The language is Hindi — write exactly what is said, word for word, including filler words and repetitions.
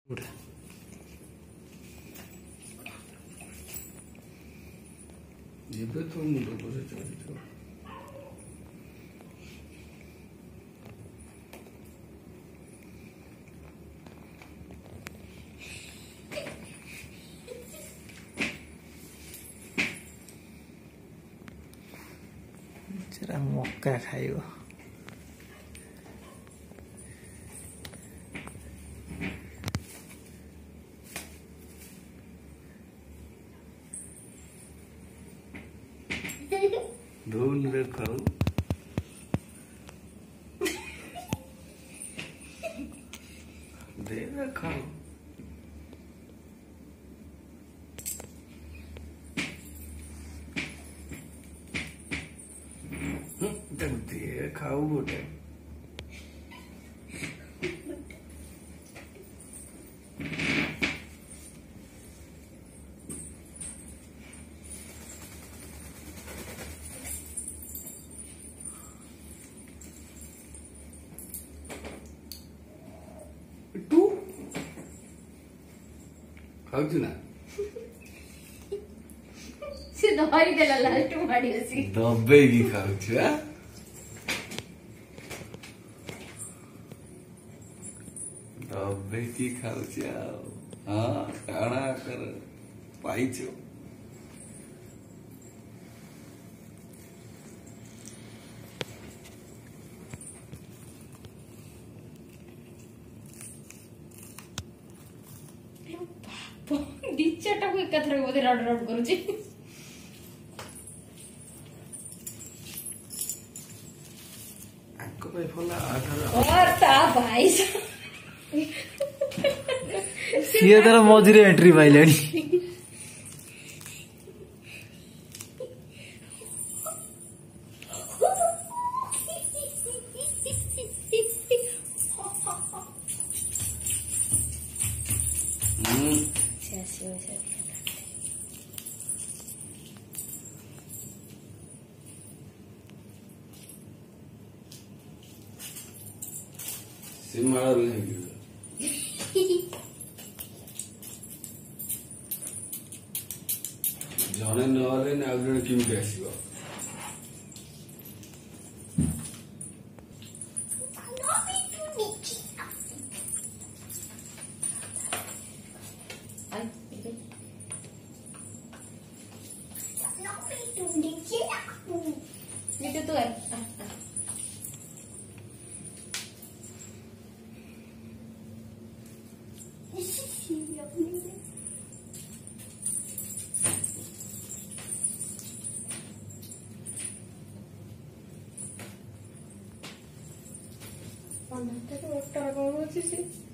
ଏବେ ତ ମୁଣ୍ଡ ଉପରେ ଚଢିଥିବ। ସେଟା ମକା ଖାଇବ। धूल रे खाऊ दे रे खाऊ दे खाऊ गोटे तू खाऊ ना से धरी देला लास्ट माडी अछि दबे की खाऊ छ दबे की खाऊ छ हां काणा कर पाई छ डिचाटा को एकथरे बोधे रड रड करूची आको पे फला आधार और ता भाई सीए तर मझिरे एंट्री पाइलेनी सिमार नहीं जने नले ना आगरे किमते आसीबो itu tuh kan Mana tuh dokter kalau sih